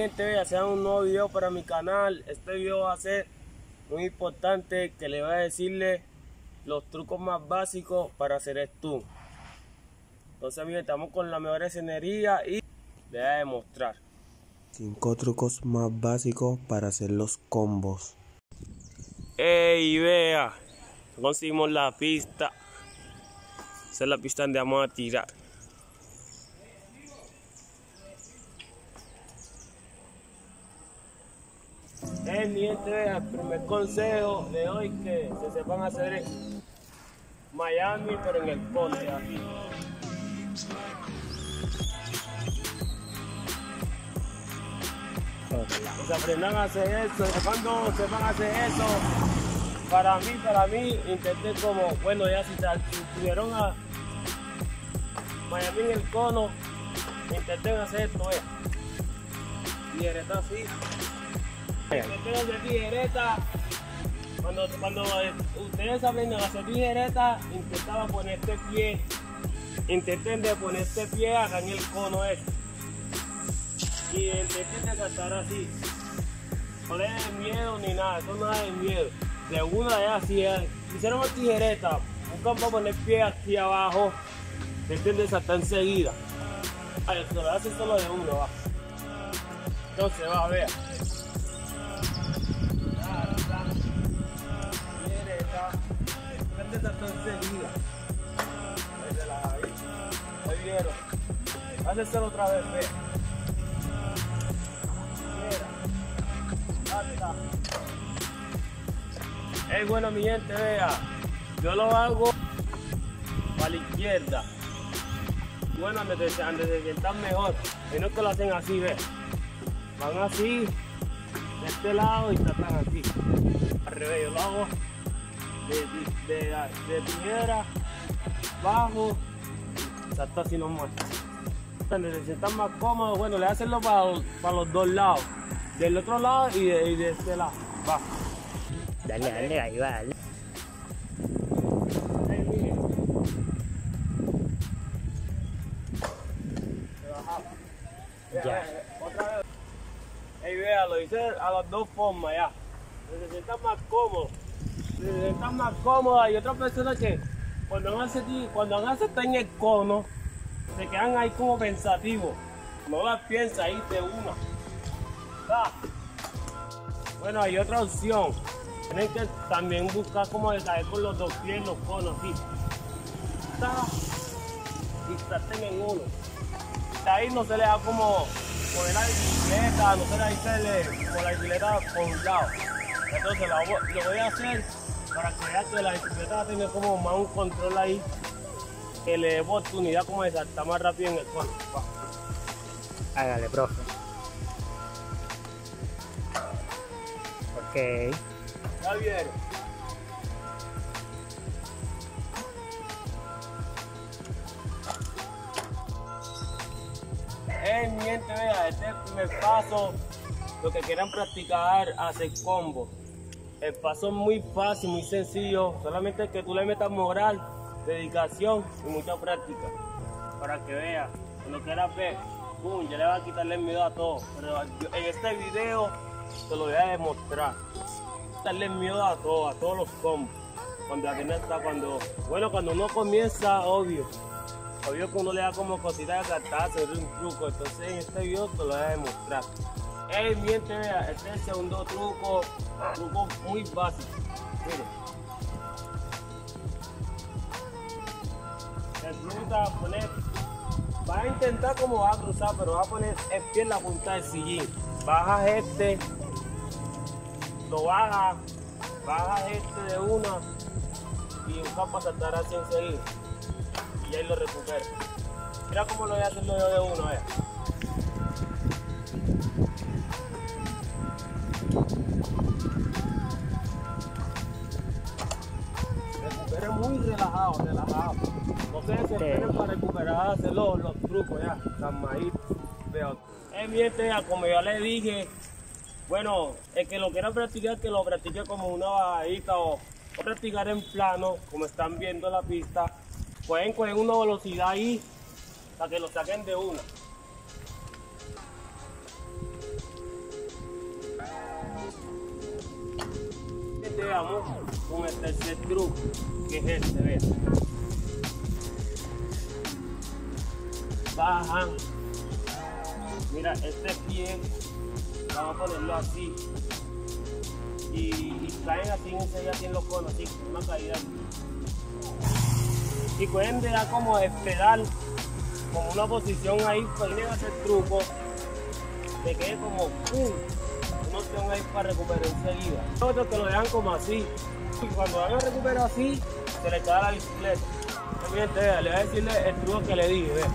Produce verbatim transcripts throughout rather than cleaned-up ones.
gente, hacen un nuevo video para mi canal. Este video va a ser muy importante, que le voy a decirle los trucos más básicos para hacer esto. Entonces, miren, estamos con la mejor escenería y le voy a demostrar cinco trucos más básicos para hacer los combos. Ey, vea, conseguimos la pista. Esa es la pista donde vamos a tirar. Eh, mi gente, el primer consejo le doy que se sepan hacer en Miami, pero en el poste, aquí. O sea, aprendan a hacer eso. Cuando sepan hacer eso, para mí, para mí, intenté como, bueno, ya si subieron a Miami en el cono, intenten hacer esto, eh. Tijereta así. Intenten hacer tijereta. Cuando, cuando ustedes aprenden a hacer tijereta, intentaba poner este pie. Intenten de poner este pie acá en el cono este. Y intenten de saltar así. No le den miedo ni nada, eso no es de miedo. De una ya, si hicieron una tijereta, buscan para poner pie aquí abajo, intenten de saltar enseguida. Ay, se lo hace solo de uno, va. Entonces va a ver. Tijereta, intenten de saltar enseguida. Ahí se la ahí. Ahí vieron. Háceselo otra vez, ve. Hey, bueno, mi gente, vea, yo lo hago para la izquierda. Bueno, antes de, antes de que están mejor, y no es que lo hacen así, ve. Van así, de este lado y tratan así. Al revés, yo lo hago de, de, de, de tijera, bajo, salto así nomás. Cuando se sientan más cómodos, bueno, le hacenlo para, para los dos lados. Del otro lado y de, y de este lado. Va. Dale, dale, ahí va, dale. Ahí, mire. Se bajaba. Vea, Ya. vea, otra vez. Ey, vea, lo hice a las dos formas ya. Se sientan más cómodos. Se sientan más cómodos. Hay otras personas que cuando van a hacer, cuando van a hacer en el cono, se quedan ahí como pensativos. No las piensa ahí de una. ¿Está? Bueno, hay otra opción. Tienen que también buscar como de caer con los dos pies los conos, así. ¿Está? Y traten en uno. De ahí no se le da como poner la bicicleta, no se le dice con la bicicleta por un lado. Entonces lo voy, lo voy a hacer para que vean que la bicicleta va a tener como más un control ahí, que le dé oportunidad como de saltar más rápido en el cono. Va. Hágale, profe. Ok. Ya vieron. Eh, mi gente, vea, este es el primer paso. Los que quieran practicar hacer combo. El paso es muy fácil, muy sencillo. Solamente que tú le metas moral, dedicación y mucha práctica. Para que veas, cuando quieras ver, boom, ya le va a quitarle el miedo a todo. Pero yo, en este video te lo voy a demostrar. Darle miedo a todo, a todos los combos. Cuando apenas está, cuando, bueno, cuando uno comienza, obvio, obvio que uno le da como cositas de cantar, hacer un truco. Entonces en este video te lo voy a demostrar. Hey, mi gente, vea, este es el segundo truco, truco muy básico. Miren. El truco te va a poner, vas a intentar como vas a cruzar, pero vas a poner el pie en la punta del sillín. Bajas este. Lo baja, baja este de una y busca para saltar así enseguida y ahí lo recupera. Mira cómo lo voy a hacer yo de uno, eh. Recupere muy relajado, relajado. No se desesperen para recuperar, hacer los, los trucos ya, calmadito. Eh, mi gente, ya, como ya les dije, bueno, el que lo quiera practicar, que lo practique como una bajadita o, o practicar en plano, como están viendo la pista. Pueden coger una velocidad ahí para que lo saquen de una. llegamos con el tercer truco, que es este, vean. Bajan. Mira, este pie, vamos a ponerlo así. Y, y caen así, enseguida aquí en los conos, así, una caída. Y pueden dejar como esperar, como una posición ahí, pues vienen a hacer truco, que quede como pum, una opción ahí para recuperar enseguida. Otros que lo dejan como así, y cuando van a recuperar así, se le cae la bicicleta. También le voy a decirle el truco que le dije, ve.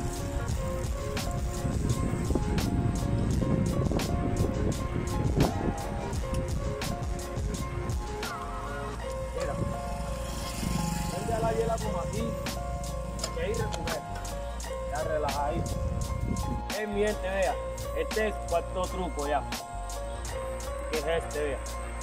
La hiela como así, y ahí recupera, ya relajadito. Es mi gente, vea, este es cuarto truco ya, que es este, vea.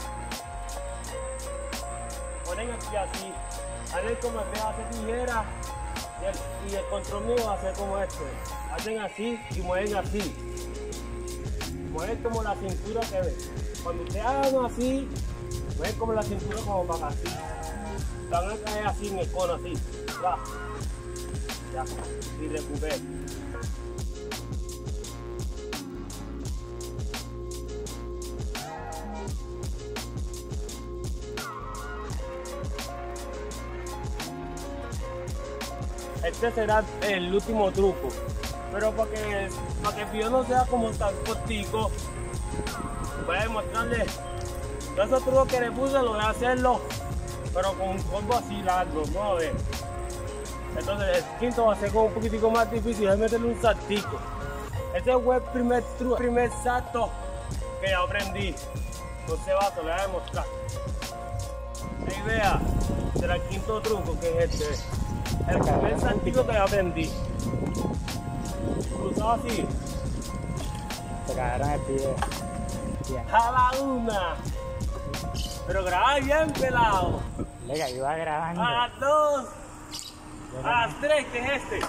Ponen aquí así, hacen como el hace tijera, y el, y el control mío va a ser como este. Hacen así y mueven así, mueven como la cintura que ven. Cuando ustedes hagan así, mueven como la cintura como para así. Van a caer así en el cono, así, ya, ya, y recupera. Este será el último truco, pero para que, para que el video no sea como tan cortico, voy a demostrarles todos esos trucos que le puse, lo voy a hacerlo pero con un combo así largo, ¿no? A ver. Entonces el quinto va a ser como un poquitico más difícil, es meterle un saltico. Este fue el primer truco, el primer salto que yo aprendí. Entonces va, se lo voy a demostrar. Ahí vea, será el quinto truco que es este. El primer saltico que yo aprendí. Cruzado así. Se cagaron el video. A la una. Pero graba bien, pelado. Venga, yo iba grabando. A las dos. A las tres, que es este.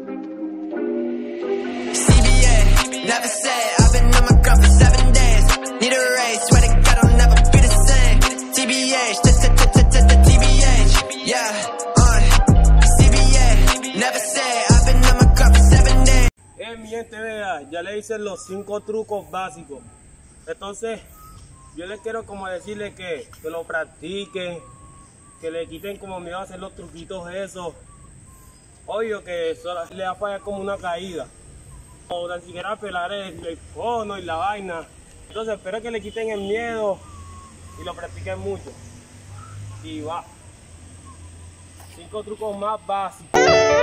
C B A, never said, I've been on my grind for seven days. Need a raise, swear to God I'll never be the same. T B H, test, test, test, test, the T B H. Yeah, uh, C B A, never said, I've been on my grind for seven days. Eh, mi gente, vea, ya le hice los cinco trucos básicos. Entonces, yo les quiero como decirles que, que lo practiquen, que le quiten como miedo a hacer los truquitos esos. Obvio que eso le va a fallar como una caída. O tan siquiera pelar el, el cono y la vaina. Entonces espero que le quiten el miedo y lo practiquen mucho. Y va. Cinco trucos más básicos.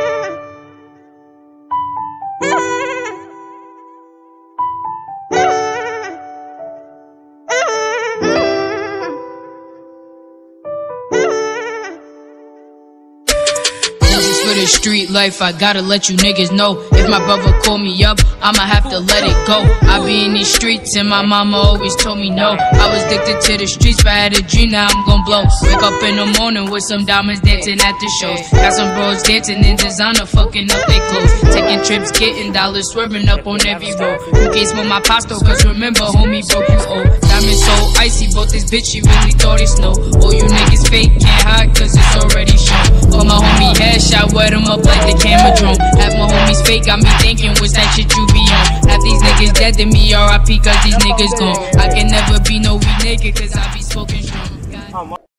For the street life, I gotta let you niggas know. If my brother call me up, I'ma have to let it go. I be in these streets and my mama always told me no. I was addicted to the streets, but I had a dream, now I'm gon' blow. Wake up in the morning with some diamonds dancing at the shows. Got some bros dancing in designer, fucking up their clothes. Taking trips, getting dollars, swerving up on every road. You can't smoke my pasta, cause remember, homie, broke you old. Diamonds so icy, bought this bitch, she really thought it snow. Oh, you niggas fake, can't hide, cause it's already shown. But my homie headshot, wet him up like the camera drone. Half my homies fake, got me thinking, what's that shit you be on? Half these niggas dead to me, R I P, cause these niggas gone. I can never be no weak nigga, cause I be smoking strong.